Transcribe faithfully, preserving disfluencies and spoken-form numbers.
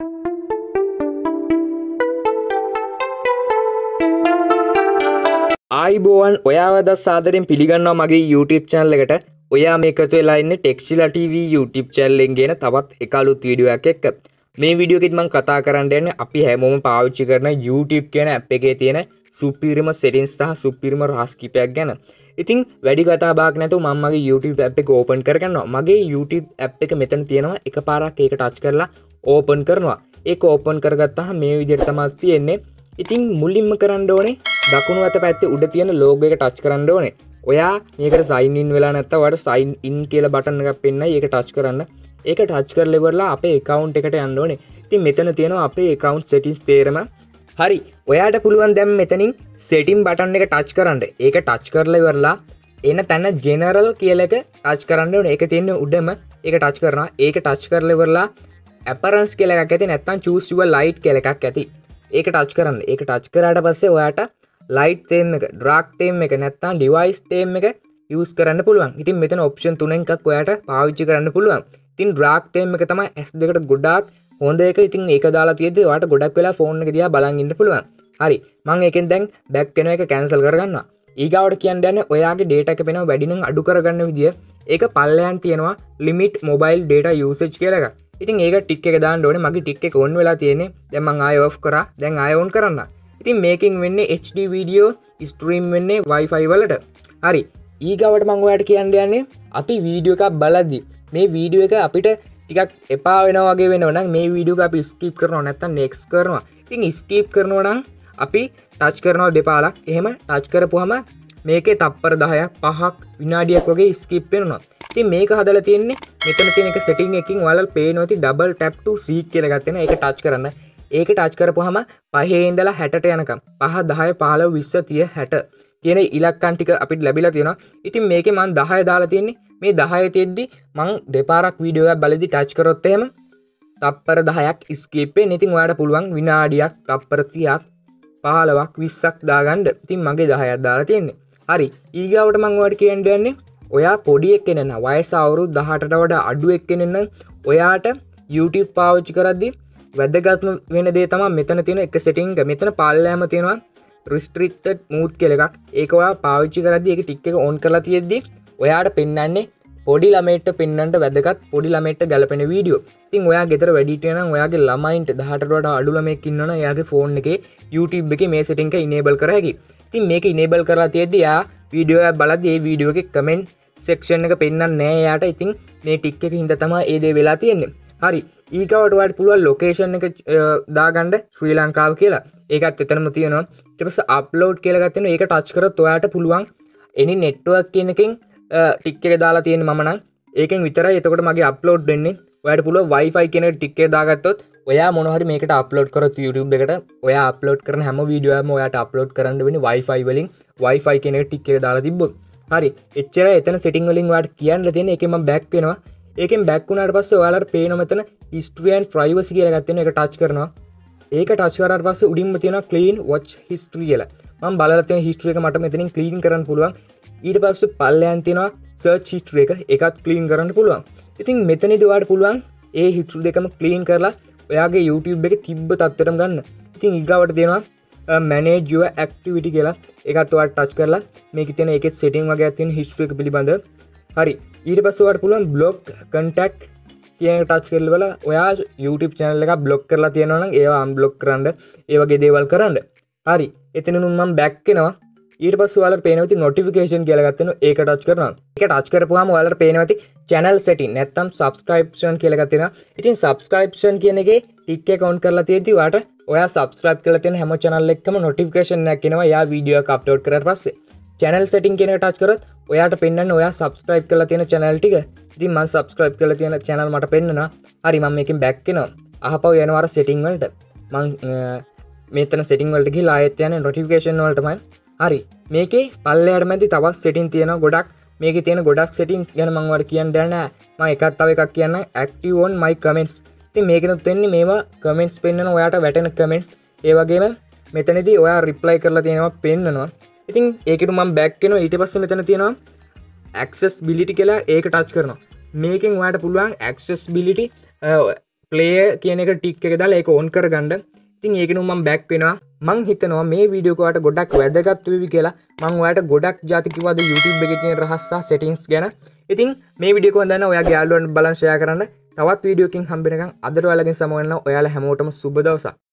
ආයිබෝවන් ඔයාවද සාදරයෙන් පිළිගන්නවා මගේ YouTube channel එකට. ඔයා මේකතු වෙලා ඉන්නේ ටෙක්ස්ටිලා ටීවී YouTube channel එකෙන් ගෙන තවත් එක අලුත් වීඩියෝ එකක් එක්ක. මේ වීඩියෝ එකෙත් මම කතා කරන්න යන්නේ අපි හැමෝම පාවිච්චි කරන YouTube කියන app එකේ තියෙන සුපිරිම settings සහ සුපිරිම රහස් කීපයක් ගැන. ඉතින් වැඩි කතා බහක් නැතුව මම මගේ YouTube app එක open කරගන්නවා. මගේ YouTube app එක මෙතන තියෙනවා. එකපාරක් ඒක touch කරලා open කරනවා. ඒක open කරගත්තාම මේ විදිහට තමයි තියෙන්නේ. ඉතින් මුලින්ම කරන්න ඕනේ දකුණු අත පැත්තේ උඩ තියෙන logo එක touch කරන්න ඕනේ. ඔයා මේකට sign in වෙලා නැත්නම් ඔයාලට sign in කියලා button එකක් පෙන්නයි ඒක touch කරන්න. ඒක touch කරලා ඉවරලා අපේ account එකට යන්න ඕනේ. ඉතින් මෙතන තියෙනවා අපේ account settings තේරම. හරි. ඔයාට පුළුවන් දැන් මෙතනින් setting button එක touch කරන්න. ඒක touch කරලා ඉවරලා එන තැන general කියලා එක touch කරන්න ඕනේ. ඒක තියෙන්නේ උඩම. ඒක touch කරනවා. ඒක touch කරලා ඉවරලා appearance කියලා එකක් ඇති නැත්නම් choose your light කියලා එකක් ඇති. ඒක touch කරන්න. ඒක touch කරාට පස්සේ ඔයාට light theme එක, dark theme එක නැත්නම් device theme එක use කරන්න පුළුවන්. ඉතින් මෙතන option තුනෙන් එකක් ඔයාට පාවිච්චි කරන්න පුළුවන්. ඉතින් dark theme එක තමයි S දෙකට ගොඩාක් හොඳ එක. ඉතින් ඒක දාලා තියෙද්දි ඔයාට ගොඩක් වෙලා phone එක දිහා බලන් ඉන්න පුළුවන්. හරි. මම ඒකෙන් දැන් back වෙන එක cancel කරගන්නවා. ඊගාවට කියන්න යන්නේ ඔයාගේ data එක වෙනව වැඩි නම් අඩු කරගන්න විදිය. ඒක පල්ලෙයන් තියෙනවා limit mobile data usage කියලා එකක්. ඉතින් ඒක ටික් එක දාන්න ඕනේ. මගේ ටික් එක on වෙලා තියෙන්නේ. දැන් මම ආයෙ off කරා. දැන් ආයෙ on කරන්න. ඉතින් මේකෙන් වෙන්නේ H D video stream වෙන්නේ Wi-Fi වලට. හරි. ඊගාවට මම ඔයාලට කියන්න යන්නේ අපි වීඩියෝ එකක් බලද්දි මේ වීඩියෝ එක අපිට ටිකක් එපා වෙනවා වගේ වෙනවා නම් මේ වීඩියෝ එක අපි skip කරනවා නැත්නම් next කරනවා. ඉතින් skip කරනවා නම් අපි touch කරනවා දෙපාරක්. එහෙම touch කරපුවාම මේකේ තප්පර දහයක් පහක් විනාඩියක් වගේ skip වෙනවා. ඉතින් මේක හදලා තියෙන්නේ මෙතන තියෙන එක setting එකකින් ඔයාලා පේනවා ඉතින් double tap to seek කියලා ගන්න. ඒක touch කරන්න. ඒක touch කරපුවාම පහේ ඉඳලා හැටට යනකම් පහ දහය පහළොව විස්ස තිහ හැට කියන ඉලක්කම් ටික අපිට ලැබිලා තියෙනවා. ඉතින් මේකේ මම දහය දාලා තියෙන්නේ. මේ දහය තියෙද්දි මම දෙපාරක් වීඩියෝ එකක් බලද්දි touch කරොත් එහෙම තප්පර දහයක් skip වෙන්නේ. ඉතින් ඔයාලට පුළුවන් විනාඩියක් තප්පර තිහක් පහළොවක් විස්සක් දාගන්න. ඉතින් මගේ දහයක් දාලා තියෙන්නේ. හරි. ඊගාවට මම ඔයාලට කියන්න යන්නේ ඔයා පොඩි එක්කෙනෙක් නම් වයස අවුරුදු දහඅටට වඩා අඩු එක්කෙනෙක් නම් ඔයාට YouTube පාවිච්චි කරද්දි වැදගත්ම වෙන දේ තමයි මෙතන තියෙන එක setting එක. මෙතන පාල්ලෑම තියෙනවා restricted mode කියලා එකක්. ඒක ඔයා පාවිච්චි කරද්දි ඒක ටික් එක on කරලා තියෙද්දි ඔයාට පෙන්වන්නේ පොඩි ළමයින්ට පෙන්වන්න වැදගත් පොඩි ළමයින්ට ගැලපෙන වීඩියෝ. ඉතින් ඔයා ගෙදර වැඩිහිටියෝ නම් ඔයාගේ ළමයින්ට දහඅටට වඩා අඩු ළමයෙක් ඉන්නවනම් එයාගේ phone එකේ YouTube එකේ මේ setting එක enable කර හැකියි. ඉතින් මේක enable කරලා තියෙද්දි එයා වීඩියෝ එක බලද්දි ඒ වීඩියෝ එකේ comment section එක පෙන්වන්නේ නැහැ එයාට. ඉතින් මේ ටික් එක හින්දා තමයි ඒ දේ වෙලා තියෙන්නේ. හරි. ඊගාවට ඔයාලට පුළුවන් ලොකේෂන් එක දාගන්න ශ්‍රී ලංකාව කියලා. ඒකත් එතනම තියෙනවා. ඊට පස්සේ අප්ලෝඩ් කියලා ගන්න ඒක ටච් කරොත් ඔයාට පුළුවන් any network කියන එකෙන් ටික් එක දාලා තියෙන්නේ මම නම් ඒකෙන් විතරයි එතකොට මගේ අප්ලෝඩ් වෙන්නේ. ඔයාට පුළුවන් Wi-Fi කියන ටික් එක දාගත්තොත් ඔයා මොන හරි මේකට අප්ලෝඩ් කරොත් YouTube එකට ඔයා අප්ලෝඩ් කරන හැම වීඩියෝ එකක්ම ඔයාට අප්ලෝඩ් කරන්න වෙන්නේ Wi-Fi වලින් Wi-Fi කියන එක ටික් එක දාලා තිබ්බොත්. හරි. එච්චරයි එතන setting වලින් ඔයාට කියන්න තියෙන්නේ. ඒකෙන් මම back වෙනවා. ඒකෙන් back වුණාට පස්සේ ඔයාලට පේනවා මෙතන history and privacy කියලා එකක් තියෙනවා. ඒක touch කරනවා. ඒක touch කරාට පස්සේ උඩින්ම තියෙනවා clean watch history කියලා. මම බලලා තියෙන history එක මට මෙතනින් clean කරන්න පුළුවන්. ඊට පස්සේ පල්ලෙයන් තියෙනවා search history එක. ඒකත් clean කරන්න පුළුවන්. ඉතින් මෙතනදී ඔයාලට පුළුවන් ඒ history දෙකම clean කරලා ඔයාගේ YouTube එකේ තිබ්බ තත්ත්වයටම ගන්න. ඉතින් ඊගාවට තියෙනවා manage your activity කියලා. ඒකත් ඔයාලට touch කරලා මේකේ තියෙන ඒකේ setting වගේක් තියෙන history එක පිළිබඳව. හරි. ඊට පස්සේ ඔයාලට පුළුවන් block contact කියන එක touch කරලා ඔයා YouTube channel එක block කරලා තියෙනවා නම් ඒවා unblock කරන්න ඒ වගේ දේවල් කරන්න. හරි. එතනින් මම back වෙනවා. ඊට පස්සේ ඔයාලට පේනවා ඉතින් notification කියලා එකක් තියෙනවා. ඒක touch කරනවා. ඒක touch කරපුවාම ඔයාලට පේනවා ඉතින් channel setting නැත්නම් subscription කියලා එකක් තියෙනවා. ඉතින් subscription කියන එකේ tick එක on කරලා තියෙද්දි ඔයාට ඔයා subscribe කරලා තියෙන හැම channel එකකම notification එකක් එනවා. යා වීඩියෝ එක upload කරාට පස්සේ channel setting කියන එක touch කරොත් ඔයාට පෙන්වන්නේ ඔයා subscribe කරලා තියෙන channel ටික. ඉතින් මම subscribe කරලා තියෙන channel මට පෙන්වනවා. හරි මම මේකෙන් back වෙනවා. අහපව යනවා අර setting වලට. මම මෙතන setting වලට ගිහලා ආයෙත් යන්නේ notification වලටමයි. හරි. මේකේ පල්ලෙහාට මැදි තවත් setting තියෙනවා ගොඩක්. මේකේ තියෙන ගොඩක් settings ගැන මම ඔයාලට කියන්න දෙන්නේ නැහැ. මම එකක් තව එකක් කියන්නම් active on my comments. ඉතින් මේකෙනුත් වෙන්නේ මේවා comments පෙන්වන ඔයාට වැටෙන comments. ඒ වගේම මෙතනදී ඔයා reply කරලා තියෙනවා පෙන්වනවා. ඉතින් ඒකට මම back වෙනවා. ඊට පස්සේ මෙතන තියෙනවා accessibility කියලා ඒක touch කරනවා. මේකෙන් ඔයාට පුළුවන් accessibility ප්ලේ කියන එක ටික් එක දාලා ඒක ඕන් කරගන්න. ඉතින් ඒකෙනුම මම බෑක් වෙනවා. මං හිතනවා මේ වීඩියෝ එක ඔයාලට ගොඩක් වැදගත් වෙවි කියලා. මං ඔයාලට ගොඩක් ಜಾති කිව්වද YouTube එකේ තියෙන රහස් සහ settings ගැන. ඉතින් මේ වීඩියෝ එක හොඳ ඔයාගේ යාළුවන්ට බලන් ෂෙයා කරන්න. තවත් වීඩියෝ එකකින් හම්බ වෙනකන් අදට ඔයාලගෙන් සමු වෙනවා. ඔයාලා හැමෝටම සුබ දවසක්.